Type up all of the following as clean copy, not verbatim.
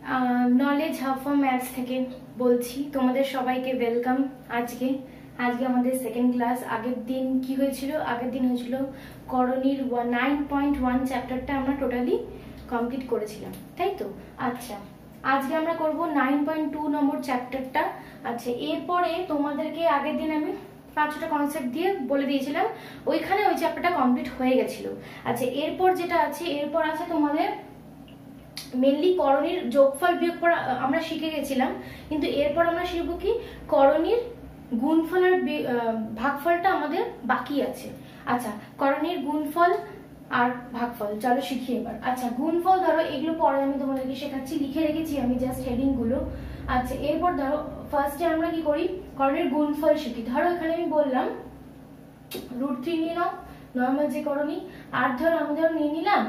Knowledge hub for maths থেকে বলছি, তোমাদের সবাইকে ওয়েলকাম। আজকে আমাদের সেকেন্ড ক্লাস। আগের দিন কি হয়েছিল? আগের দিন হয়েছিল করণীর 9.1 চ্যাপ্টারটা আমরা টোটালি কমপ্লিট করেছিলাম, তাই তো? আচ্ছা, আজকে আমরা করব 9.2 নম্বর চ্যাপ্টারটা। আচ্ছা, এরপরে তোমাদেরকে আগের দিন আমি 5টা কনসেপ্ট দিয়ে বলে দিয়েছিলাম, ওইখানে ওই চ্যাপ্টারটা কমপ্লিট হয়ে গেছিল। আচ্ছা, এরপর যেটা আছে, এরপর আছে তোমাদের মেনলি করণীর যোগফল বিয়োগফল আমরা শিখে গেছিলাম, কিন্তু এরপর আমরা শিখবো কি করণীর গুণফল আর ভাগফলটা আমাদের বাকি আছে। আচ্ছা, করণীর গুণফল আর ভাগফল চলো শিখি এবার। আচ্ছা, গুণফল ধরো এগুলো পরে আমি তোমাদেরকে শেখাচ্ছি, লিখে রেখেছি আমি জাস্ট হেডিং গুলো। আচ্ছা, এরপর ধরো ফার্স্টে আমরা কি করি, করণীর গুণফল শিখি। ধরো এখানে আমি বললাম √3 নিয়ে নাও, নর্মাল যে করণী। আর ধরো আমি নিয়ে নিলাম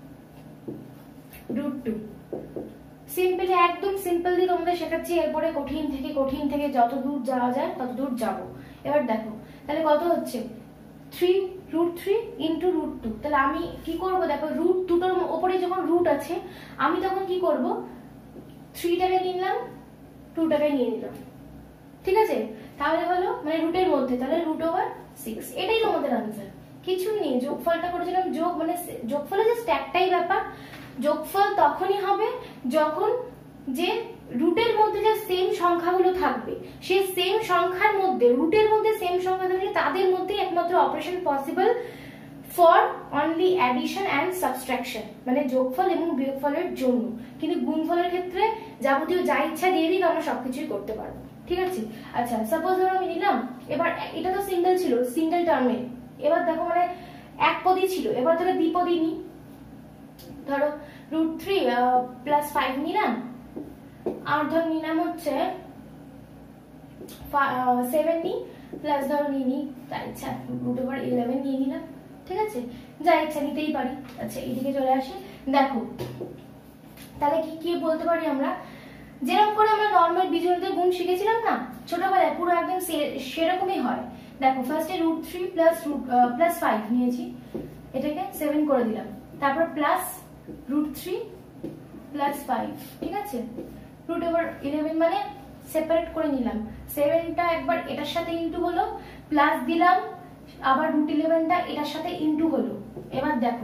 √2। সিম্পলি, একদম সিম্পল দিয়ে তোমাদের শেখাচ্ছি, এরপরে কঠিন থেকে যত দূর যাওয়া যায় তত দূর যাবো। এবার দেখো তাহলে কত হচ্ছে, √3 ইন্টু √2। তাহলে আমি কি করব, দেখো রুট দুটোর উপরে যখন রুট আছে আমি তখন কি করব, 3টাকে নিলাম, 2টাকে নিয়ে নিলাম, ঠিক আছে? তাহলে হলো মানে রুটের মধ্যে, তাহলে √6। এটাই তোমাদের আনসার, কিছুই নেই। যোগফলটা করেছিলাম, যোগ মানে যোগফলে জাস্ট একটাই ব্যাপার, যোগফল তখনই হবে যখন যে রুটের মধ্যে যে সেম সংখ্যাগুলো থাকবে, সেই সেম সংখ্যার মধ্যে রুটের মধ্যে সেম সংখ্যা থাকলে তাদের মধ্যে একমাত্র operation possible for only addition and subtraction, মানে যোগফল এবং বিয়োগফলের জন্য। কিন্তু গুণফলের ক্ষেত্রে যাবতীয় যা ইচ্ছা দিয়ে দিই আমরা সবকিছুই করতে পারবো, ঠিক আছে? আচ্ছা, সাপোজ ধরো আমি নিলাম, এবার এটা তো সিঙ্গেল ছিল, সিঙ্গেল টার্মে। এবার দেখো মানে এক পদই ছিল, এবার ধরো দ্বিপদী নিই। ধরো √3 প্লাস 5 নিলাম, আর ধর নিলাম হচ্ছে 7 নিই, প্লাস ধরো নিই তার ইচ্ছা √11 নিয়ে নিলাম, ঠিক আছে? যা ইচ্ছা নিতেই পারি। আচ্ছা, এইদিকে চলে আসে, দেখো তাহলে কি বলতে পারি আমরা, যেরকম করে আমরা নর্মাল বীজগণিতের গুণ শিখেছিলাম না ছোটবেলায়, পুরো একদম সেরকমই হয়। দেখো ফার্স্টে √3 প্লাস 5 নিয়েছি, এটাকে 7 করে দিলাম, তারপর প্লাস √3 প্লাস 5, ঠিক আছে? √11 মানে সেপারেট করে নিলাম, 7টা একবার এটার সাথে ইনটু হলো, প্লাস দিলাম, আবার √11টা এটার সাথে ইনটু হলো। এবার দেখো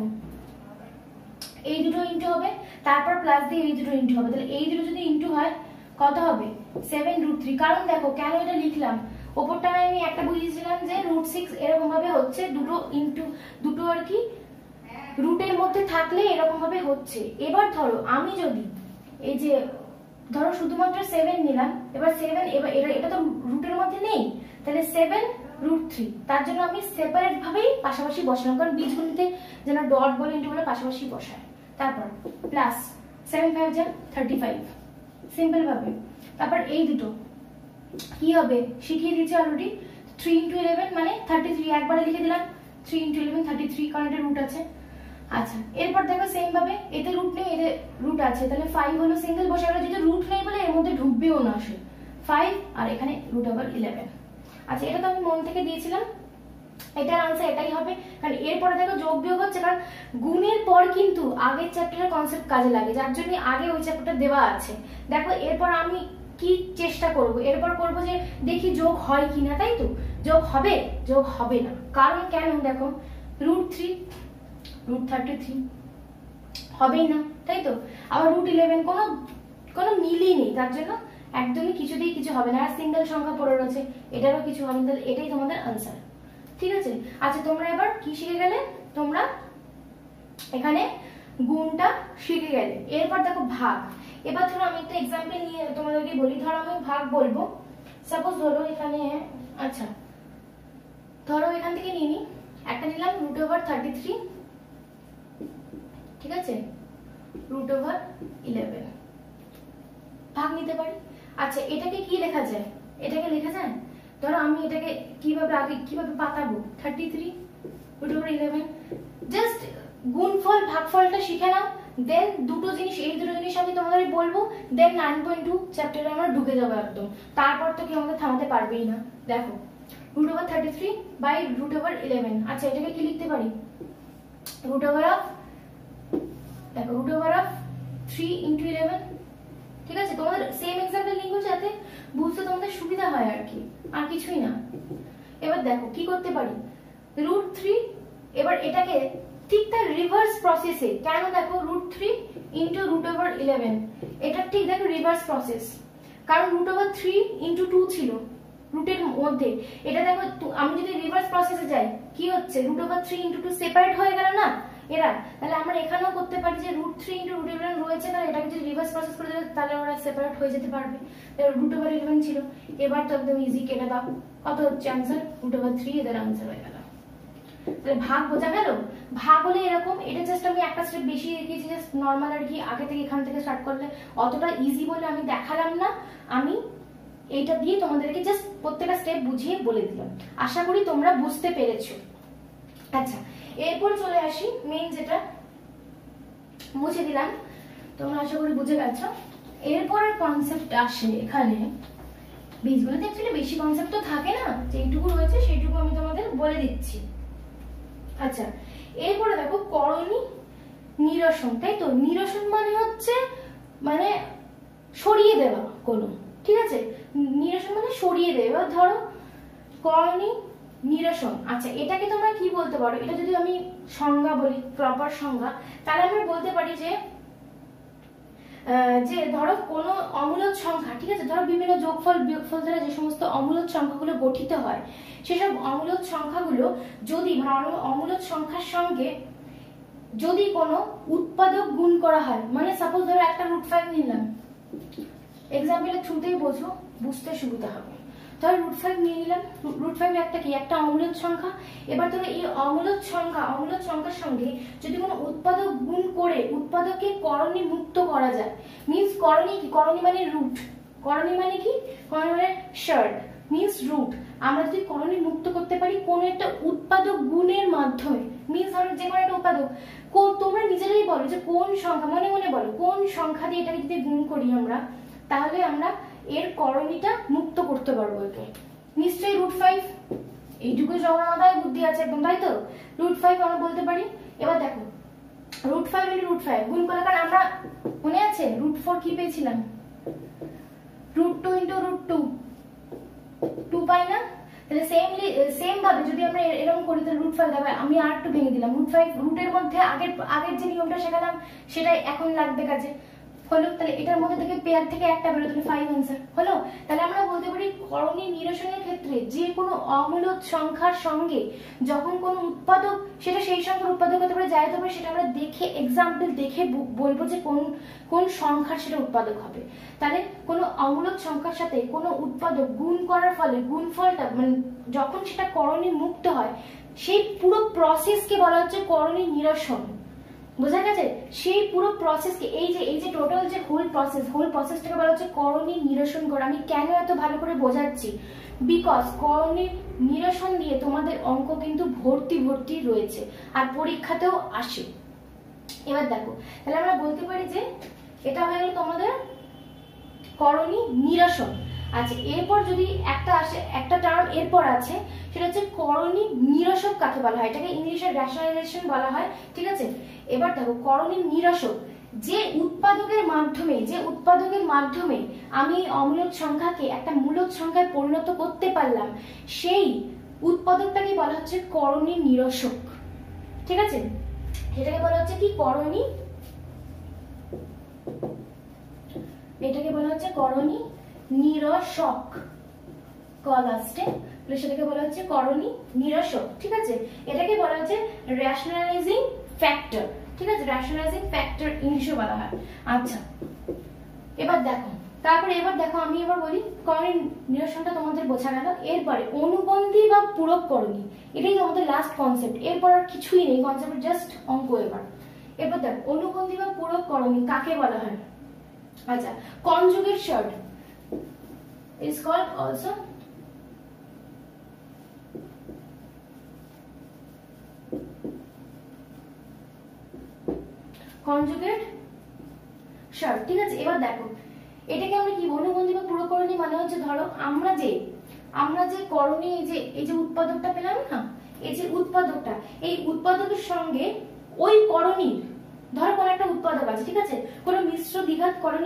এই দুটো ইনটু হবে, তারপর প্লাস দিয়ে এই দুটো ইনটু হবে, তাহলে এই দুটো যদি ইনটু হয় কত হবে, 7√3। কারণ দেখো কেন এটা লিখলাম, ওপরটায় আমি একটা বুঝিয়েছিলাম যে √6 এরকম ভাবে হচ্ছে, দুটো আর কি রুটের মধ্যে থাকলে এরকম ভাবে হচ্ছে। এবার ধরো আমি যদি এই যে ধরো শুধুমাত্র 7 নিলাম, এবার 7 এবার এটা তো রুটের মধ্যে নেই, তাহলে 7√3, তার জন্য আমি সেপারেট ভাবেই পাশাপাশি বসালাম, কারণ বীজগণিতে যেন ডট বলে ইনটু বলে পাশাপাশি বসায়। তারপর প্লাস 7 5 যা 35, সিম্পল ভাবে। তারপর এই দুটো কি হবে শিখিয়ে দিয়েছি অলরেডি, 3 × 11 মানে 33, একবারে লিখে দিলাম 3 × 11 33, কারণ এটা রুট আছে। আচ্ছা, এরপর দেখো সেম ভাবে এতে রুট নেই, এতে রুট আছে, তাহলে 5 হলো সিঙ্গেল বসে গেল, যেহেতু রুট নেই বলে এর মধ্যে ঢুকবেও না, আসে 5 আর এখানে √11। আচ্ছা, এটা তো আমি মন থেকে দিয়েছিলাম, এটার আনসার এটাই হবে। কারণ এরপরে দেখো যোগ বিয়োগ হচ্ছে, কারণ গুণের পর কিন্তু আগের চ্যাপ্টারের কনসেপ্ট কাজে লাগে, যার জন্য আগে ওই চ্যাপ্টারটা দেওয়া আছে। দেখো এরপর আমি কি চেষ্টা করব, এরপর করব যে দেখি যোগ হয় কিনা, তাই তো? যোগ হবে না, কারণ কেন দেখো √3 √33 হবেই না, তাই তো? আবার √11 কোনো মিলই নেই, তার জন্য একদমই কিছুতেই কিছু হবে না। আর সিঙ্গেল সংখ্যা পড়ে রয়েছে, এটারও কিছু হবে না, এটাই তোমাদের আনসার, ঠিক আছে? আচ্ছা, তোমরা এবার কি শিখে গেলে, তোমরা এখানে গুণটা শিখে গেলে। এরপর দেখো ভাগ। এবার ধরো আমি একটা এক্সাম্পল নিয়ে তোমাদেরকে বলি, ধরো আমি ভাগ বলবো, সাপোজ ধরো এখানে, আচ্ছা ধরো এখান থেকে নিয়ে নি, একটা নিলাম √33, ঠিক আছে? √11 ভাগ নিতে পারি। আচ্ছা, এটাকে কি লেখা যায়, এটাকে লেখা যায়, ধরো আমি এটাকে কিভাবে পাতাবো, 33 √11। জাস্ট গুণফল ভাগফলটা শিখে নাও, দেন এই দুটো জিনিস আমি তোমাদের বলবো, দেন 9.2 চ্যাপ্টারে আমরা ঢুকে যাবো একদম। তারপর তো কি আমাদের থামাতে পারবেই না। দেখো √33 বাই √11। আচ্ছা, এটাকে কি লিখতে পারি, √3 × 11 ঠিক আছে, তোমাদের সেম এক্সাম্পল লিখবো যাতে বুঝতে তোমাদের সুবিধা হয় আর কি, আর কিছুই না। এবার দেখো কি করতে পারি, √3, এবার এটাকে ঠিক তার রিভার্স প্রসেসে, কেন দেখো √3 ইন্টু √11, এটা ঠিক দেখো রিভার্স প্রসেস, কারণ √3 ইন্টু 2 ছিল রুটের মধ্যে, এটা দেখো আমি যদি রিভার্স প্রসেসে যাই কি হচ্ছে, √3 ইন্টু 2 সেপারেট হয়ে গেল না এরা, তাহলে আমরা এখানেও করতে পারি যে √3 ইন্টু √11 রয়েছে, তাহলে এটাকে যদি রিভার্স প্রসেস করে দেয় তাহলে ওরা সেপারেট হয়ে যেতে পারবে। √11 ছিল, এবার তো একদম ইজি কেটে দাও, কত হচ্ছে आंसर √3, এদের आंसर হয়ে গেল। তাহলে ভাগ বোঝা গেল, ভাগ হলে এরকম, এটা জাস্ট আমি একটা স্টেপ বেশি দেখিয়েছি, জাস্ট নরমাল আর কি, আগে থেকে এখান থেকে স্টার্ট করলে অতটা ইজি বলে আমি দেখালাম না, আমি এইটা দিয়ে তোমাদেরকে জাস্ট প্রত্যেকটা স্টেপ বুঝিয়ে বলে দিলাম, আশা করি তোমরা বুঝতে পেরেছো। আচ্ছা এরপর চলে আসি মেইন, যেটা মুছে দিলাম, তোমরা আশা করি বুঝে গেছো। এরপরের কনসেপ্ট আসে এখানে, বীজগুলোতে অ্যাকচুয়ালি বেশি কনসেপ্ট তো থাকে না, যেটুকু রয়েছে সেইটুকু আমি তোমাদের বলে দিচ্ছি। আচ্ছা এরপরে দেখো করণী নিরসন, তাই তো, নিরসন মানে হচ্ছে মানে সরিয়ে দেওয়া কোনো, ঠিক আছে, নিরসন মানে সরিয়ে দেওয়া। ধরো করণী নিরসন, আচ্ছা এটাকে তোমরা কি বলতে পারো, এটা যদি আমি সংজ্ঞা বলি, প্রপার সংজ্ঞা, তাহলে আমরা বলতে পারি যে যে ধরো কোনো অমূলদ সংখ্যা, ঠিক আছে, ধরো বিভিন্ন যোগফল বিয়োগফল দ্বারা যে সমস্ত অমূলদ সংখ্যাগুলো গঠিত হয়, সেসব অমূলদ সংখ্যাগুলো যদি অমূলদ সংখ্যার সঙ্গে যদি কোনো উৎপাদক গুণ করা হয়, মানে সাপোজ ধরো একটা √5 নিলাম, এক্সাম্পলের থ্রুতেই বোঝো, বুঝতে সুবিধা হবে। ধরো √5 নিয়ে নিলাম, √5 একটা কি, একটা অমূলদ সংখ্যা। এবার ধরো এই অমূলদ সংখ্যার সঙ্গে যদি কোনো উৎপাদক গুণ করে উৎপাদককে করণী মুক্ত করা যায়, মিন্স করণী কি, করণী মানে রুট, করণী মানে কি, করণী মানে শার্ট মিন্স রুট, আমরা যদি করণী মুক্ত করতে পারি কোন একটা উৎপাদক গুণের মাধ্যমে, মিন্স ধরো যে কোনো একটা উৎপাদক, তোমরা নিজেরাই বলো যে কোন সংখ্যা, মনে মনে বলো কোন সংখ্যা দিয়ে এটাকে যদি গুণ করি আমরা, তাহলে আমরা এর করণীটা মুক্ত করতে পারবো। একে নিশ্চয়ই √5, এইটুকু জগা মাথায় বুদ্ধি আছে একদম, তাই তো, √5 আমরা বলতে পারি। এবার দেখো √5 ইন্টু √5 গুণ করলে, কারণ আমরা মনে আছে √4 কি পেয়েছিলাম, √2 ইন্টু √2 2 পাই না, তাহলে সেম ভাবে যদি আমরা এরকম করি তাহলে √5 দেবে, আমি আর একটু ভেঙে দিলাম, √5 রুটের মধ্যে আগের যে নিয়মটা শেখালাম সেটাই এখন লাগবে কাজে, হলো। তাহলে এটার মধ্যে থেকে পেয়ার থেকে একটা বেরো, তাহলে 5 आंसर হলো। তাহলে আমরা বলতে পারি করণী নিরসনের ক্ষেত্রে যে কোনো অমূলদ সংখ্যার সঙ্গে যখন কোনো উৎপাদক, সেটা সেই সংখ্যার উৎপাদক হতে পারে, যাই হতে পারে, সেটা আমরা দেখে এক্সাম্পল দেখে বলবো যে কোন সংখ্যার সেটা উৎপাদক হবে। তাহলে কোনো অমূলদ সংখ্যার সাথে কোনো উৎপাদক গুণ করার ফলে গুণফলটা মানে যখন সেটা করণী মুক্ত হয়, সেই পুরো প্রসেসকে বলা হচ্ছে করণী নিরসন। বোঝা গেছে, সেই পুরো প্রসেসকে, এই যে টোটাল যে হোল প্রসেসটাকে বলা হচ্ছে করণী নিরসন করা। আমি কেন এত ভালো করে বোঝাচ্ছি, বিকজ করণী নিরসন দিয়ে তোমাদের অঙ্ক কিন্তু ভর্তি রয়েছে আর পরীক্ষাতেও আসে। এবার দেখো, তাহলে আমরা বলতে পারি যে এটা হয়ে গেল তোমাদের করণী নিরসন। আচ্ছা এরপর যদি একটা আসে, একটা টার্ম এরপর আছে, সেটা হচ্ছে করণী নিরসক কাকে বলা হয়, এটাকে ইংলিশে রেশনালাইজেশন বলা হয়, ঠিক আছে। এবার দেখো করণী নিরসক, যে উৎপাদকের মাধ্যমে আমি অমূলদ সংখ্যাকে একটা মূলদ সংখ্যায় পরিণত করতে পারলাম, সেই উৎপাদকটাকে বলা হচ্ছে করণী নিরসক, ঠিক আছে। এটাকে বলা হচ্ছে কি, করণী, এটাকে বলা হচ্ছে করণী নিরসক, কলাস্টে, সেটাকে বলা হচ্ছে করণী নিরসক, ঠিক আছে। এটাকে বলা হচ্ছে রেশনালাইজিং ফ্যাক্টর, ঠিক আছে, রেশনালাইজিং ফ্যাক্টর ইংলিশে বলা হয়। আচ্ছা এবার দেখো আমি এবার বলি, করণী নিরসনটা তোমাদের বোঝা গেল। এরপরে অনুবন্ধী বা পূরক করণী, এটাই তোমাদের লাস্ট কনসেপ্ট, এরপর আর কিছুই নেই কনসেপ্ট, জাস্ট অঙ্ক। এবার দেখো অনুবন্ধী বা পূরক করণী কাকে বলা হয়। আচ্ছা conjugate surd is called also conjugate shart, ঠিক আছে। এবার দেখো এটাকে আমরা কি, অনুবন্ধী বা পূরক করণী মানে হচ্ছে, ধরো আমরা যে করণী, এই যে উৎপাদকটা পেলাম না, এই যে উৎপাদকটা, এই উৎপাদকের সঙ্গে ওই করণীর, ধরো কোন একটা উৎপাদক আছে, ঠিক আছে, কোন মিশ্র দ্বিঘাত করণীর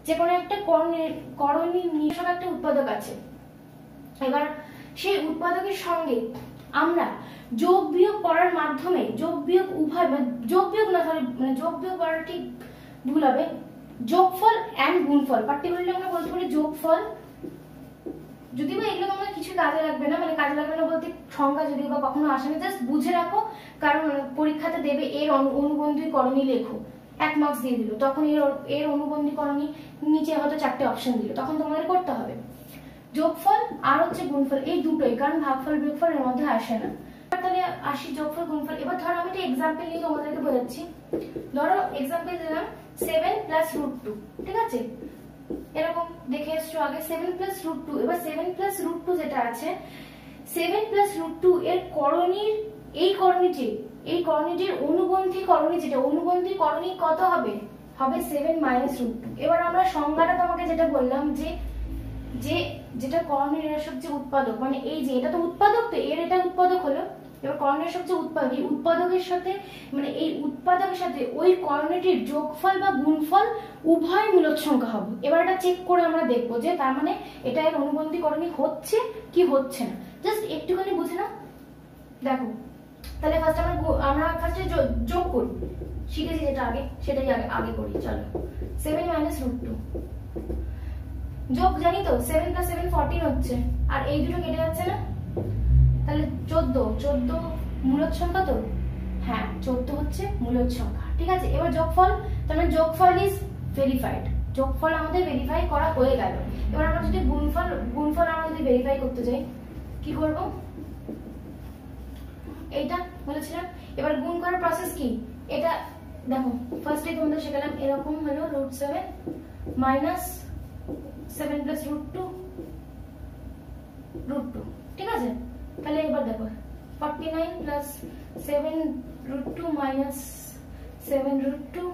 যে কোনো একটা করণীয় নির্দেশক একটা উৎপাদক আছে। এবার সেই উৎপাদকের সঙ্গে আমরা যোগ বিয়োগ করার মাধ্যমে, যোগ বিয়োগ উভয়, যোগ বিয়োগ না সরি মানে যোগ বিয়োগ করা ঠিক ভুল হবে, যোগফল এন্ড গুণফল, পার্টিকুলারলি আমরা বলতে পারি যোগফল, যদি বা এগুলো তোমাদের কিছু কাজে লাগবে না, মানে কাজে লাগবে না বলতে সংজ্ঞা যদি বা কখনো আসে না, জাস্ট বুঝে রাখো, কারণ পরীক্ষাতে দেবে এর অনুবন্ধী করণী লেখো, 1 মার্কস দিয়ে দিল, তখন এর অনুবন্ধী করণী নিচে হয়তো 4টে অপশন দিল, তখন তোমাদের করতে হবে যোগফল আর হচ্ছে গুণফল, এই দুটোই, কারণ ভাগফল বিয়োগফল এর মধ্যে আসে না। তাহলে আসি যোগফল গুণফল। এবার ধরো আমি একটা এক্সাম্পল নিয়ে তোমাদেরকে বোঝাচ্ছি। ধরো এক্সাম্পল দিলাম 7 + √2, ঠিক আছে, এরকম দেখে এসছো আগে 7 + √2। এবার 7 + √2 যেটা আছে, 7 + √2 এর করণীর এই করণীটির অনুবন্ধী করণী, যেটা অনুবন্ধী করণী কত হবে, হবে 7 - √2। এবার আমরা সংজ্ঞাটা তোমাকে যেটা বললাম যে যেটা করণীর নির্দেশক যে উৎপাদক, মানে এই যে এটা তো উৎপাদক, তো এর এটা উৎপাদক হলো। এবার করণীর নির্দেশক যে উৎপাদক, এই উৎপাদকের সাথে মানে এই উৎপাদকের সাথে ওই করণীটির যোগফল বা গুণফল উভয় মূলদ সংখ্যা হবে। এবার এটা চেক করে আমরা দেখবো যে তার মানে এটা এর অনুবন্ধী করণী হচ্ছে কি হচ্ছে না, জাস্ট একটুখানি বুঝে নাও। দেখো তাহলে ফার্স্ট আমরা ফার্স্টে যোগ করি, শিখেছি যেটা আগে সেটাই আগে করি। চলো 7 - √2 যোগ জানি তো, 7 + 7 14 হচ্ছে, আর এই দুটো কেটে যাচ্ছে না, তাহলে 14 মূলদ সংখ্যা তো, হ্যাঁ 14 হচ্ছে মূলদ সংখ্যা, ঠিক আছে। এবার যোগফল, তাহলে যোগফল ইজ ভেরিফাইড, যোগফল আমাদের ভেরিফাই করা হয়ে গেল। এবার আমরা যদি গুণফল আমরা যদি ভেরিফাই করতে চাই কি করব, এইটা বলেছিলাম। এবার গুণ করার প্রসেস কি, এটা দেখো ফার্স্টে তোমাদের শেখালাম, এরকম হলো √7 - 7 + √2, ঠিক আছে। তাহলে এবার দেখো 49 + 7 √2 - 7 √2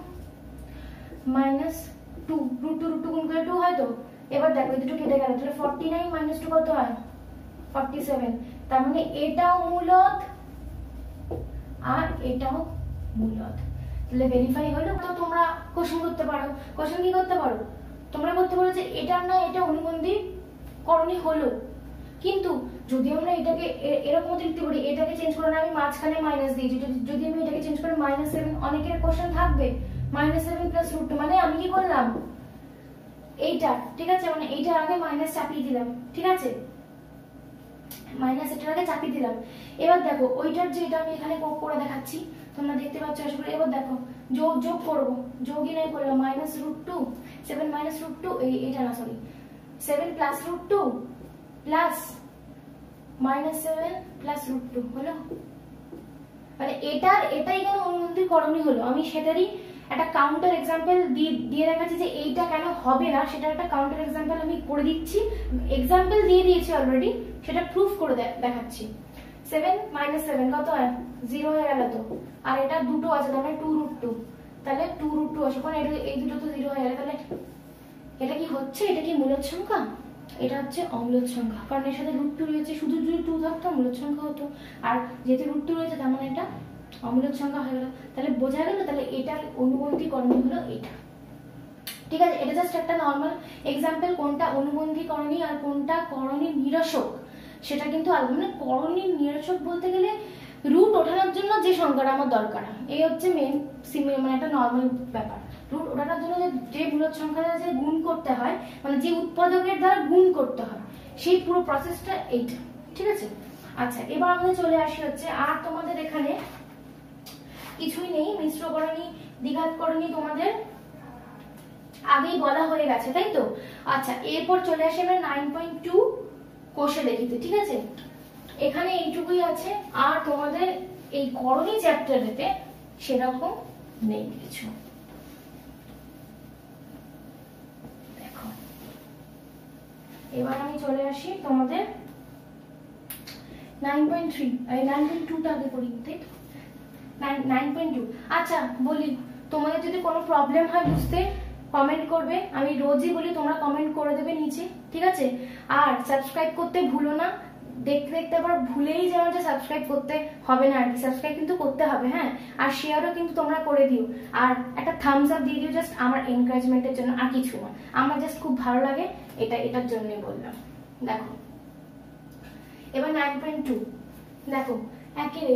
- 2 √2 গুণ করে 2 হয় তো। এবার দেখো এই দুটো কেটে গেল, তাহলে 49 - 2 কত হয়, 47। তার মানে এটাও মূলদ আর এটাও মূলদ, তাহলে ভেরিফাই হলো। তো তোমরা কোশ্চেন করতে পারো, কোশ্চেন কি করতে পারো, তোমরা করতে পারো যে এটা না এটা অনুবন্ধী করণী হলো, কিন্তু যদি আমরা এটাকে এরকম লিখতে পারি, এটাকে চেঞ্জ করে আমি মাঝখানে মাইনাস দিই, যদি আমি এটাকে চেঞ্জ করে -7, অনেকের কোশ্চেন থাকবে -7 + √2, মানে আমি কি করলাম এইটা, ঠিক আছে, মানে এইটার আগে মাইনাস চাপিয়ে দিলাম, ঠিক আছে, মাইনাস এটার আগে চাপিয়ে দিলাম। এবার দেখো ওইটার যে এটা আমি এখানে করে দেখাচ্ছি, তোমরা দেখতে পাচ্ছ আশা করি। এবার দেখো যোগ করবো, যোগই নাই করলাম, -√2 7 - √2 এইটা না সরি 7 + √2 প্লাস -7 + √2 হলো, মানে এটাই কেন অনুবন্ধী করণী হলো, আমি সেটারই একটা কাউন্টার এক্সাম্পল দিয়ে দেখাচ্ছি যে এইটা কেন হবে না, সেটা একটা কাউন্টার এক্সাম্পল আমি করে দিচ্ছি, এক্সাম্পল দিয়ে দিয়েছি অলরেডি, সেটা প্রুফ করে দেখাচ্ছি। 7 - 7 কত হয়, 0 হয়ে গেল তো, আর এটা দুটো আছে তাহলে 2√2, তাহলে 2√2 আসে, কারণ এই দুটো তো 0 হয়ে গেল, তাহলে এটা কি হচ্ছে, এটা কি মূলদ সংখ্যা, এটা হচ্ছে অমূলদ সংখ্যা, কারণ এর সাথে √2 রয়েছে, শুধু যদি 2 থাকতো মূলদ সংখ্যা হতো, আর যেহেতু √2 রয়েছে তার মানে এটা অমূলদ সংখ্যা হয়ে গেল। তাহলে বোঝা গেল, তাহলে এটার অনুবন্ধী করণী হলো এটা, ঠিক আছে। এটা জাস্ট একটা নরমাল এক্সাম্পল, কোনটা অনুবন্ধী করণী আর কোনটা করণী নিরসক সেটা কিন্তু আলাদা, মানে করণী নিরসক বলতে গেলে রুট ওঠানোর জন্য যে সংখ্যাটা আমার দরকার, এই হচ্ছে মেন মানে একটা নরমাল ব্যাপার। রুট ওঠানোর জন্য যে মূলদ সংখ্যাটা যে গুণ করতে হয়, মানে যে উৎপাদকের দ্বারা গুণ করতে হয়, সেই পুরো প্রসেসটা এইটা, ঠিক আছে। আচ্ছা এবার আমাদের চলে আসি হচ্ছে, আর তোমাদের এখানে কিছুই নেই, মিশ্র করণী দ্বিঘাত করণী তোমাদের আগেই বলা হয়ে গেছে, তাই তো। আচ্ছা এরপর চলে আসি আমরা 9.2 কোষে লিখিতে, ঠিক আছে, এখানে এইটুকুই আছে, আর তোমাদের এই করণী চ্যাপ্টারেতে সেরকম নেই কিছু। দেখো এবার আমি চলে আসি তোমাদের 9.3, 9.2টা আগে পড়ি, তাই তো, 9.2। আচ্ছা বলি, তোমাদের যদি কোনো প্রবলেম হয় বুঝতে, কমেন্ট করবে, আমি রোজই বলি তোমরা কমেন্ট করে দেবে নিচে, ঠিক আছে। আর সাবস্ক্রাইব করতে ভুলো না, দেখতে দেখতে আবার ভুলেই যেন যে সাবস্ক্রাইব করতে হবে না আর কি, সাবস্ক্রাইব কিন্তু করতে হবে, হ্যাঁ, আর শেয়ারও কিন্তু তোমরা করে দিও, আর একটা থামস আপ দিয়ে দিও জাস্ট আমার এনকারেজমেন্টের জন্য, আর কিছু না, আমার জাস্ট খুব ভালো লাগে এটার জন্যই বললাম। দেখো এবার 9.2 দেখো একেরে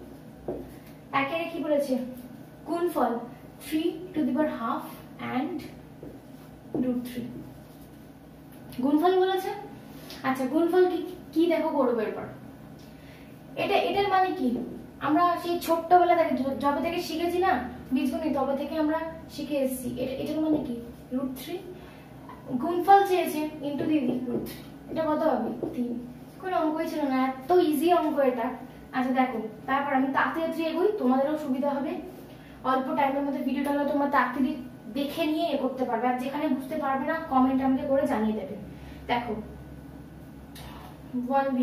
কি বলেছে, গুণফল 3^12 and √3 গুণফল বলেছে। আচ্ছা গুণফল কি দেখো করবে এরপর, এটার মানে কি, আমরা সেই ছোট্টবেলা থেকে যবে থেকে শিখেছি না বীজগণিত, তবে থেকে আমরা শিখে এসেছি। এটার মানে কি √3, গুণফল চেয়েছে ইন্টু দিদি √3, এটা কত হবে 3, কোনো অঙ্কই ছিল না, এত ইজি অঙ্ক এটা। আচ্ছা দেখো তারপর আমি তাড়াতাড়ি এগোই, তোমাদেরও সুবিধা হবে, অল্প টাইমের মধ্যে ভিডিওটা হলে তোমরা তাড়াতাড়ি দেখে নিয়ে করতে পারবে, আর যেখানে বুঝতে পারবে না কমেন্ট আমাকে করে জানিয়ে দেবে। দেখো 1b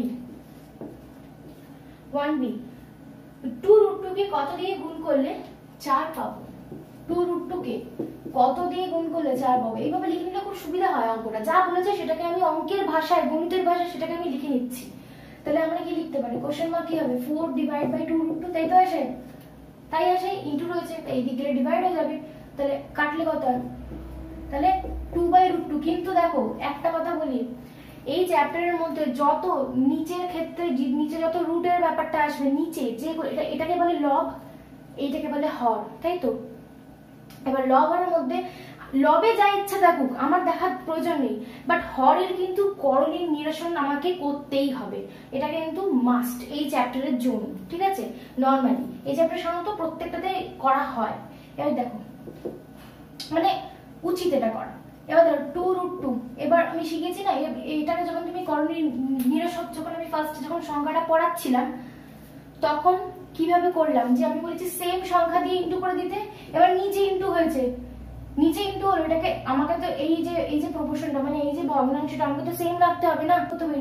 2√2 কে কত দিয়ে গুণ করলে 4 পাবো, 2√2 কে কত দিয়ে গুণ করলে 4 পাবো, এইভাবে লিখে নিলে খুব সুবিধা হয় অঙ্কটা, যা বলেছে সেটাকে আমি অঙ্কের ভাষায় গণিতের ভাষায় সেটাকে আমি লিখে নিচ্ছি। তাহলে আমরা কি লিখতে পারি, কোশ্চেন মার্ক কি হবে 4/2√2, তাই তো আসে, তাই আসে, ইন্টু রয়েছে এই দিকে ডিভাইড হয়ে যাবে, তাহলে কাটলে কত হয়, তাহলে 2/√2। কিন্তু দেখো একটা কথা বলি, এই চ্যাপ্টারের মধ্যে যত নিচের ক্ষেত্রে নিচে যত রুটের ব্যাপারটা আসবে, নিচে যে এটাকে বলে লব, এইটাকে বলে হর, তাই তো। এবার লবের মধ্যে লবে যা ইচ্ছা থাকুক আমার দেখার প্রয়োজন নেই, বাট হরের কিন্তু করণীয় নিরসন আমাকে করতেই হবে, এটা কিন্তু মাস্ট এই চ্যাপ্টারের জন্য, ঠিক আছে। নরমালি এই চ্যাপ্টার সাধারণত প্রত্যেকটাতে করা হয়। এবার দেখো মানে উচিত এটা করা। এবার ধরো 2√2, এবার আমি শিখেছি না এটাকে যখন তুমি করণীয় নিরসন, যখন আমি ফার্স্ট যখন সংখ্যাটা পড়াচ্ছিলাম তখন কিভাবে করলাম, যে আমি বলেছি সেম সংখ্যা দিয়ে ইন্টু করে দিতে, এবার নিচে ইন্টু হয়েছে, নিচে ইন্টু হলো, এটাকে আমাকে তো এই যে প্রপোর্শনটা মানে এই যে ভগ্নাংশটা আমাকে তো সেম রাখতে হবে না, প্রথমে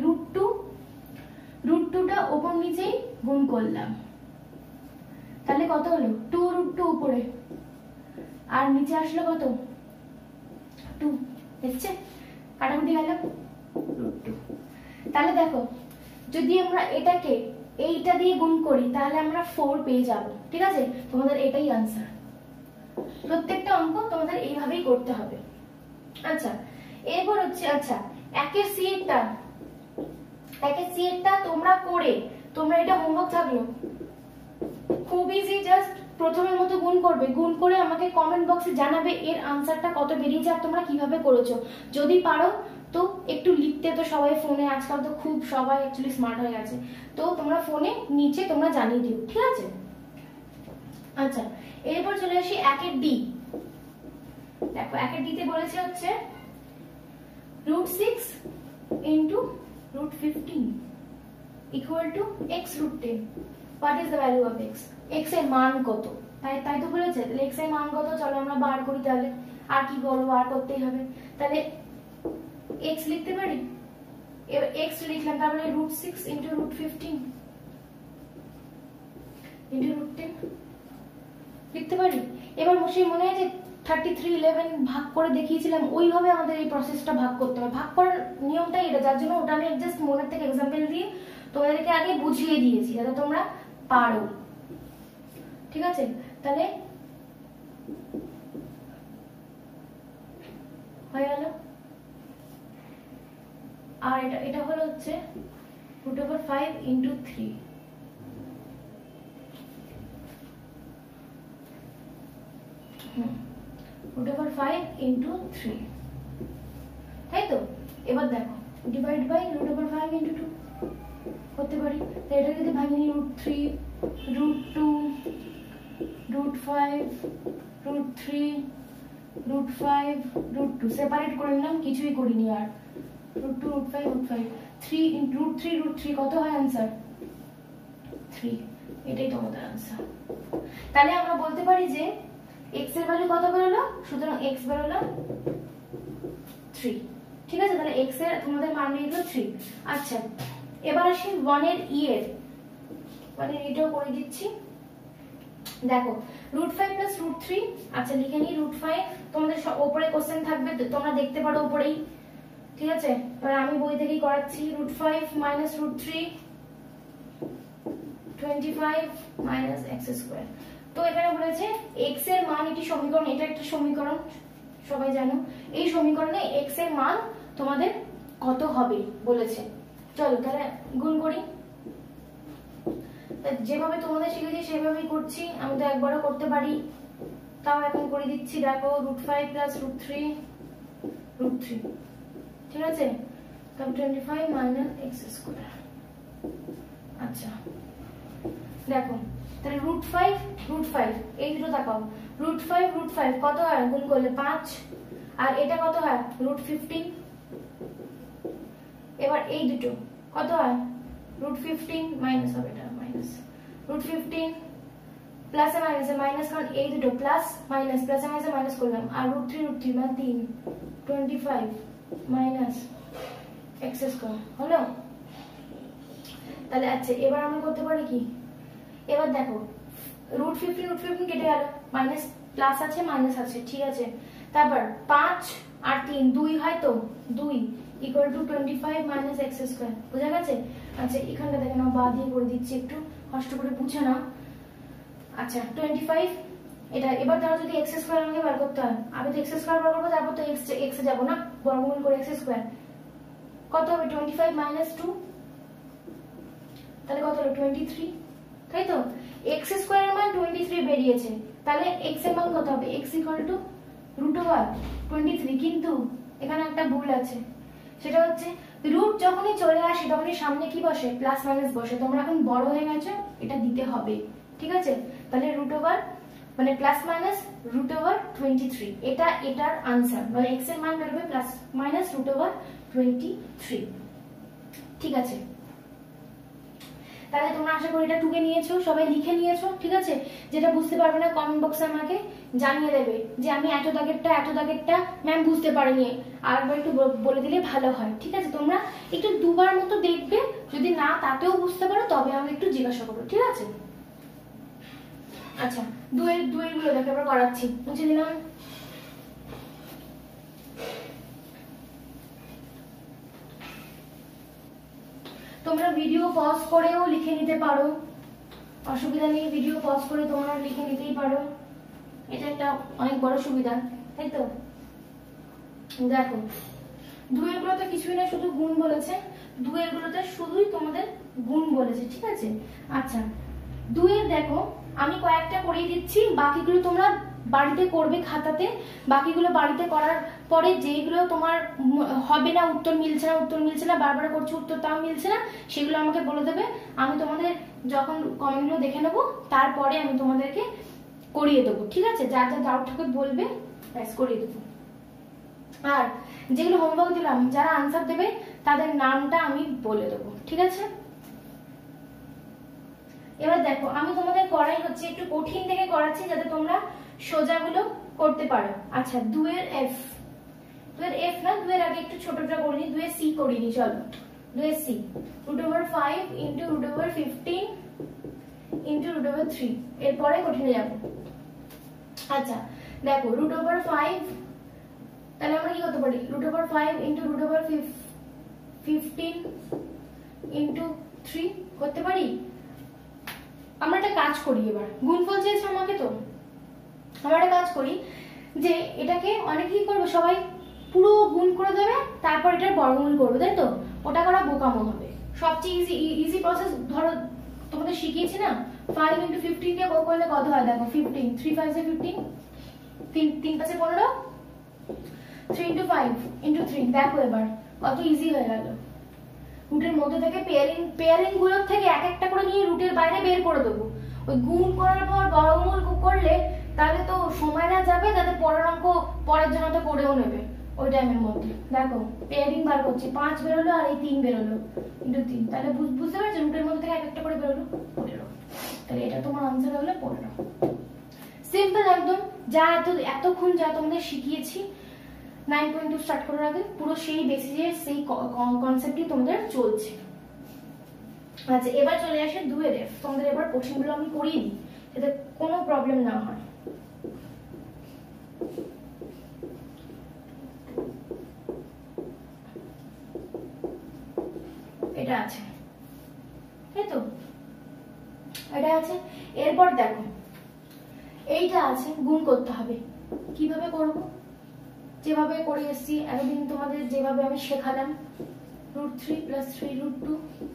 √2টা ওপর নিচেই গুণ করলাম, তাহলে কত হলো 2√2 উপরে, আর নিচে আসলো কত 2, দেখছে কাটাকুটি গেল √2। তাহলে দেখো যদি আমরা এটাকে এইটা দিয়ে গুণ করি তাহলে আমরা 4 পেয়ে যাব, ঠিক আছে। তোমাদের এটাই आंसर, প্রত্যেকটা অঙ্ক তোমাদের এইভাবেই করতে হবে। আচ্ছা এরপর হচ্ছে, আচ্ছা একের সি এরটা তোমরা করে, তোমরা এটা হোমওয়ার্ক থাকলো, খুব ইজি, জাস্ট প্রথমের মতো গুণ করবে, গুণ করে আমাকে কমেন্ট বক্সে জানাবে এর আনসারটা কত বেরিয়েছে আর তোমরা কিভাবে করেছো। যদি পারো তো একটু লিখতে, তো সবাই ফোনে আজকাল তো খুব সবাই অ্যাকচুয়ালি স্মার্ট হয়ে গেছে, তো তোমরা ফোনে নিচে তোমরা জানিয়ে দিও, ঠিক আছে। আচ্ছা এরপর চলে আসি একের ডি। দেখো একের ডি তে বলেছে হচ্ছে √6 into √15 equal to x√10, what is the value of x, x এর মান কত, তাই তো বলেছে, তাহলে x এর মান কত, চলো আমরা বার করি, তাহলে আর কি করবো, বার করতেই হবে, তাহলে x লিখতে পারি, এবার x লিখলাম, তারপরে √6 into √15 into √10 লিখতে পারি। এবার সেই মনে হয় যে 3311 ভাগ করে দেখিয়েছিলাম, ওইভাবে আমাদের এই প্রসেসটা ভাগ করতে হবে, ভাগ করার নিয়মটাই এটা, যার জন্য ওটা আমি জাস্ট মনের থেকে এক্সাম্পল দিয়ে তোমাদেরকে আগে বুঝিয়ে দিয়েছি যাতে তোমরা পারো, ঠিক আছে। তাহলে হয়ে গেল, আর এটা হলো হচ্ছে √5 into 3, √5 into 3, তাই তো। এবার দেখো ডিভাইড বাই √5 into 2 করতে পারি, তাই এটা যদি ভাঙি √3 √2 √5 √3 √5 √2 সেপারেট করে নিলাম, কিছুই করিনি আর, √2 √5 √5 3 √3 কত হয় आंसर 3, এটাই তোমাদের आंसर। তাহলে আমরা বলতে পারি যে x এর ভ্যালু কত বেরোলো, সুতরাং x বেরোলো 3, ঠিক আছে। তাহলে x এর তোমাদের মান বেরোলো 3। আচ্ছা এবার আসি 1 এর e এর, মানে এটাও করে দিচ্ছি। দেখো √5 + √3, আচ্ছা লিখে নি √5, তোমাদের উপরে কোশ্চেন থাকবে তোমরা দেখতে পারো উপরেই, ঠিক আছে, এবার আমি বই থেকেই করাচ্ছি। √5 মাইনাস √3 25 মাইনাস এক্স স্কোয়ার। তো এখানে বলেছে x এর মান, একটি সমীকরণ, এটা একটা সমীকরণ সবাই জানো, এই সমীকরণে x এর মান তোমাদের কত হবে বলেছে। চলো তাহলে গুণ করি। যেভাবে তোমাদের শিখেছি সেভাবেই করছি, আমি তো একবারও করতে পারি, তাও এখন করে দিচ্ছি। দেখো √5 প্লাস √3 ঠিক আছে, তারপর 25 মাইনাস এক্স স্কোয়ার। আচ্ছা দেখো তাহলে √5 এই দুটো তাকাও, √5 কত হয় গুণ করলে 5, আর এটা কত হয় √15। এবার এই দুটো কত হয় √15 মাইনাস হবে, এটা মাইনাস √15 প্লাসে মাইনাসে মাইনাস, কারণ এই দুটো প্লাস মাইনাস প্লাসে মাইনাসে মাইনাস করলাম, আর √3 মানে 3 25 মাইনাস এক্স স্কয়ার হলো। তাহলে আচ্ছা এবার আমরা করতে পারি কি, এবার দেখো √15 কেটে গেল, মাইনাস প্লাস আছে মাইনাস আছে, ঠিক আছে। তারপর 5 আর 3 2 হয়, তো 2 equal to 25 minus x square, বুঝা গেছে। আচ্ছা এখানটা দেখে নাও, বাদ দিয়ে করে দিচ্ছি, একটু কষ্ট করে বুঝে নাও। আচ্ছা 25 এটা, এবার ধরো যদি এক্স স্কয়ার আমাকে বার করতে হয়, আমি তো এক্স স্কয়ার বার করবো, তারপর তো এক্স এ যাবো না, বর্গমূল করে এক্স স্কয়ার কত হবে 25 মাইনাস 2, তাহলে কত হলো 23, তাই তো। এক্স স্কয়ারের মান 23 বেরিয়েছে, তাহলে এক্স এর মান কত হবে, x ইকুয়াল টু √23। কিন্তু এখানে একটা ভুল আছে, সেটা হচ্ছে রুট যখনই চলে আসে তখনই সামনে কি বসে, প্লাস মাইনাস বসে। তোমরা এখন বড় হয়ে গেছো, এটা দিতে হবে, ঠিক আছে। তাহলে √, মানে প্লাস মাইনাস √23, এটা এটার আনসার, মানে x এর মান বেরোবে প্লাস মাইনাস √23, ঠিক আছে। তাহলে তোমরা আশা করি এটা টুকে নিয়েছো, সবাই লিখে নিয়েছো, ঠিক আছে। যেটা বুঝতে পারবে না কমেন্ট বক্সে আমাকে জানিয়ে দেবে যে আমি এত দাগেরটা ম্যাম বুঝতে পারিনি, আরেকবার একটু বলে দিলে ভালো হয়, ঠিক আছে। তোমরা একটু দুবার মতো দেখবে, যদি না তাতেও বুঝতে পারো তবে আমাকে একটু জিজ্ঞাসা করো, ঠিক আছে। আচ্ছা দুয়ের গুলো দেখে আবার করাচ্ছি, বুঝে দিলাম। তোমরা ভিডিও পজ করেও লিখে নিতে পারো, অসুবিধা নেই, ভিডিও পজ করে তোমরা লিখে নিতেই পারো, এটা একটা অনেক বড় সুবিধা, তাই তো। দেখো দুয়ের গুলোতে কিছুই না, শুধু গুণ বলেছে, দুয়ের গুলোতে শুধুই তোমাদের গুণ বলেছে, ঠিক আছে। আচ্ছা দুয়ের দেখো আমি কয়েকটা করিয়ে দিচ্ছি, বাকিগুলো তোমরা বাড়িতে করবে খাতাতে। বাকিগুলো বাড়িতে করার পরে যেগুলো তোমার হবে না, উত্তর মিলছে না, বারবার করছি উত্তর তাও মিলছে না, সেগুলো আমাকে বলে দেবে। আমি তোমাদের যখন কমেন্টগুলো দেখে নেবো তারপরে আমি তোমাদেরকে করিয়ে দেবো, ঠিক আছে। যার যা ডাউট থাকে বলবে, ব্যাস করিয়ে দেবো। আর যেগুলো হোমওয়ার্ক দিলাম, যারা আনসার দেবে তাদের নামটা আমি বলে দেবো, ঠিক আছে। এবার দেখো আমি তোমাদের করাই হচ্ছে একটু কঠিন থেকে করাচ্ছি, যাতে তোমরা সোজাগুলো করতে পারো। আচ্ছা দুয়ের এফ না, দুয়ের আগে একটু ছোটটা করে নিই, দুয়ের সি করে নিই, চলো। দুয়ের সি √5 ইন্টু √15 ইন্টু √3, এরপরে কঠিনে যাব। আচ্ছা দেখো √5, তাহলে আমরা কি করতে পারি, √5 ইন্টু √15 ইন্টু 3 করতে পারি। আমরা একটা কাজ করি, এবার গুণফল চেয়েছে আমাকে, তো আমরা একটা কাজ করি যে এটাকে অনেক কি করবে, সবাই পুরো গুণ করে দেবে, তারপর এটার বর্গমূল করবে, তাই তো। ওটা করা বোকামো হবে। সবচেয়ে ইজি প্রসেস ধরো তোমাদের শিখিয়েছি না, 5 ইন্টু 15 কে করলে কত হয়, দেখো 15, 3 5 15, 3 5 15, 3 ইন্টু 5 ইন্টু 3, দেখো এবার কত ইজি হয়ে গেল। রুটের মধ্যে থেকে পেয়ারিং গুলোর থেকে এক একটা করে নিয়ে রুটের বাইরে বের করে দেবো। ওই গুণ করার পর বর্গমূল করলে তাহলে তো সময় না যাবে, তাতে পরের অঙ্ক পরের জন্য তো করেও নেবে ওই টাইমের মধ্যে। দেখো পেয়ারিং বার করছি, 5 বেরোলো আর এই 3 বেরোলো ইন্টু 3, তাহলে বুঝতে পারছো রুটের মধ্যে থেকে এক একটা করে বেরোলো 15, তাহলে এটা তোমার আনসার হলো 15। সিম্পল একদম, যা এতক্ষণ যা তোমাদের শিখিয়েছি 9.2 স্টার্ট করার আগে পুরো সেই বেসিসের সেই কনসেপ্টই তোমাদের চলছে। আচ্ছা এবার চলে আসে দুয়ের এফ। তোমাদের এবার কোশ্চেনগুলো আমি করিয়ে দিই যাতে কোনো প্রবলেম না হয়। এটা আছে, তাই তো, এটা আছে। এরপর দেখো এইটা আছে, গুণ করতে হবে। কিভাবে করব? যেভাবে করে এসেছি এতদিন তোমাদের, যেভাবে আমি শেখালাম, √3 + 3√2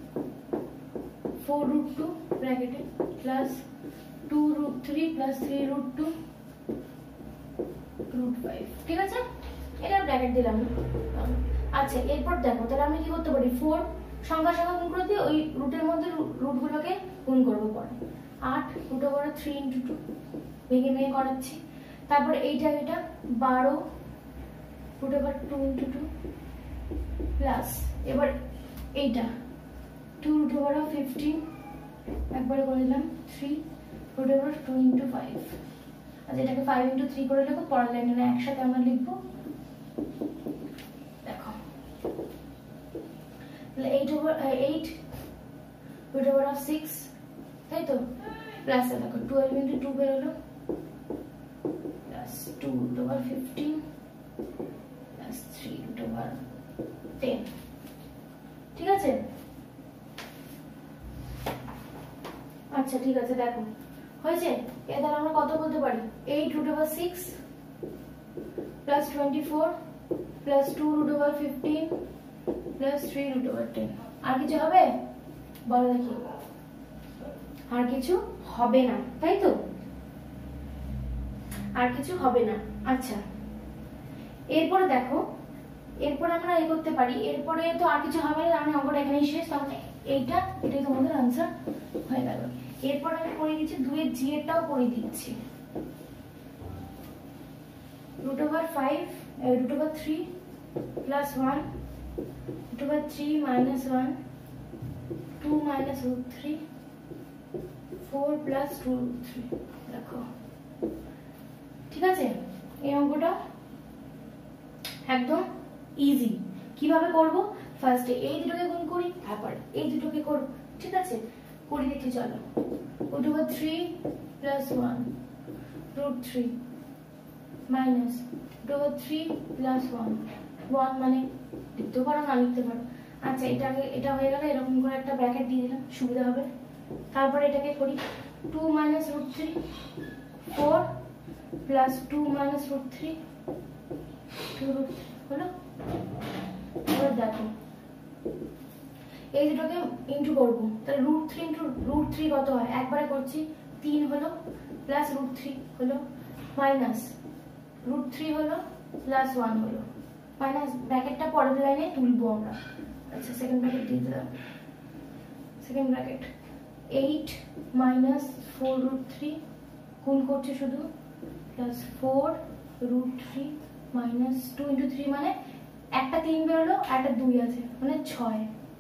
4√2 ব্র্যাকেটে প্লাস 2√3 + 3√2 √5, ঠিক আছে? এটা ব্র্যাকেট দিলাম না। আচ্ছা, এরপর দেখো তাহলে আমি কি করতে পারি, 4 সংখ্যা সংখ্যা গুণ করে দিয়ে ওই রুটের মধ্যে রুটগুলোকে গুণ করবো পরে। 8 √3 × 2 ভেঙে ভেঙে করাচ্ছি। তারপর এইটা 12 √2 × 2 প্লাস এবার এইটা 2 √15 একবারে করে দিলাম 3 √2 × 5। আচ্ছা, এটাকে 5 × 3 করে লিখো, পরের লাইনে একসাথে আমরা লিখবো। দেখো 8 √6, তাই তো, প্লাস দেখো 12 × 2 বেরোলো প্লাস 2 √15 প্লাস 3 √10, ঠিক আছে? আচ্ছা, ঠিক আছে, দেখো হয়েছে। এবার আমরা কত বলতে পারি, 8 √6 প্লাস 24 প্লাস 2 √15 প্লাস 3 √10। আর কিছু হবে? বলো দেখি। আর কিছু হবে না, তাই তো, আর কিছু হবে না। আচ্ছা, এরপরে দেখো, এরপরে আমরা এই করতে পারি, এরপরে তো আর কিছু হবে না, আমি অঙ্কটা এখানেই শেষ। তাহলে এটাই তোমাদের আনসার হয়ে গেল। এরপর আমি করে দিচ্ছি 2 এর জি এরটাও করে দিচ্ছি। √5 √3 প্লাস 1 √3 minus 1 2 minus √3 4 plus 2√3 দেখো, ঠিক আছে? এই অঙ্কটা একদম ইজি। কিভাবে করব, ফার্স্টে এই দুটোকে গুণ করি, তারপর এই দুটোকে করব, ঠিক আছে? করি দেখি, চলো। √3 plus 1 √3 minus √3 plus 1 1 মানে লিখতে পারো না লিখতে পারো। আচ্ছা, এটা হয়ে গেল, এরকম করে একটা ব্র্যাকেট দিয়ে দিলাম, সুবিধা হবে। তারপরে এটাকে করি 2 minus √3 4 plus 2 minus √3 2√3 হলো। এবার দেখো এই দুটোকে ইনটু করব, তাহলে √3 × √3 কত হয়, একবারে করছি 3 হলো প্লাস √3 হলো মাইনাস √3 হলো প্লাস 1 হলো মাইনাস, ব্র্যাকেটটা পরের লাইনে তুলবো আমরা। আচ্ছা, সেকেন্ড ব্র্যাকেট দিয়ে দিলাম, সেকেন্ড ব্র্যাকেট 8 minus 4 √3 গুণ করছে শুধু প্লাস 4 √3 minus 2 × 3 মানে একটা 3 বেরোলো, একটা 2 আছে মানে 6।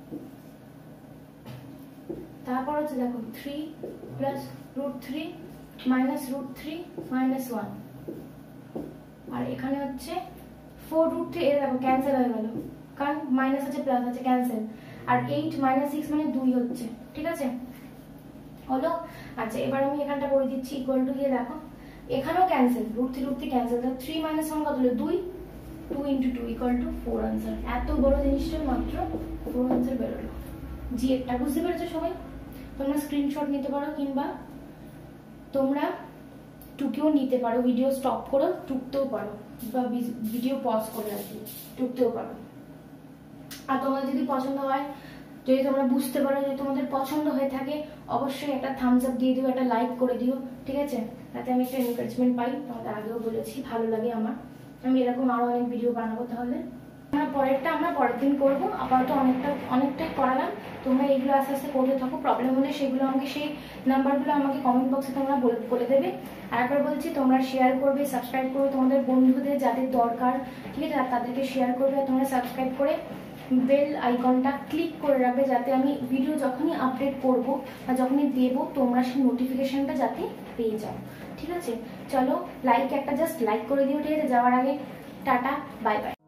তারপর হচ্ছে দেখো 3 plus √3 minus √3 minus 1, আর এখানে হচ্ছে 4 √3, এর দেখো ক্যান্সেল হয়ে গেল, কারণ মাইনাস আছে প্লাস আছে, ক্যান্সেল। আর 8 - 6 মানে 2 হচ্ছে, ঠিক আছে? হলো। আচ্ছা, এবার আমি এখানটা করে দিচ্ছি ইকুয়াল টু দিয়ে, দেখো এখানেও ক্যান্সেল, √3 ক্যান্সেল, তাহলে 3 - 1 কত হলো 2, 2 × 2 = 4 আনসার। এত বড় জিনিসটার মাত্র 4 আনসার বেরোলো। জি একটা বুঝতে পেরেছো সবাই? তোমরা স্ক্রিনশট নিতে পারো, কিংবা তোমরা টুকেও নিতে পারো, ভিডিও স্টপ করো টুকতেও পারো, বা ভিডিও পজ করে আর কি টুকতেও পারো। আর তোমাদের যদি পছন্দ হয়, যদি তোমরা বুঝতে পারো, যদি তোমাদের পছন্দ হয়ে থাকে, অবশ্যই একটা থামস আপ দিয়ে দিও, একটা লাইক করে দিও, ঠিক আছে? তাতে আমি একটা এনকারেজমেন্ট পাই। তোমাদের আগেও বলেছি, ভালো লাগে আমার। আমি এরকম আরো অনেক ভিডিও বানাবো। তাহলে পরেরটা আমরা পরের দিন করবো। আপাতত অনেকটাই করালাম। তোমরা এইগুলো আস্তে আস্তে করতে থাকো। প্রবলেম হলে সেগুলো আমাকে, সেই নাম্বারগুলো আমাকে কমেন্ট বক্সে তোমরা বলে দেবে। আর একবার বলছি, তোমরা শেয়ার করবে, সাবস্ক্রাইব করবে তোমাদের বন্ধুদের যাদের দরকার, ঠিক আছে? তাদেরকে শেয়ার করবে। তোমরা সাবস্ক্রাইব করে বেল আইকনটা ক্লিক করে রাখবে, যাতে আমি ভিডিও যখনই আপডেট করব বা যখনই দেব, তোমরা সেই নোটিফিকেশনটা যাতে পেয়ে যাও, ঠিক আছে? চলো, একটা জাস্ট লাইক করে দিও, ঠিক আছে? যাওয়ার আগে টাটা, বাই বাই।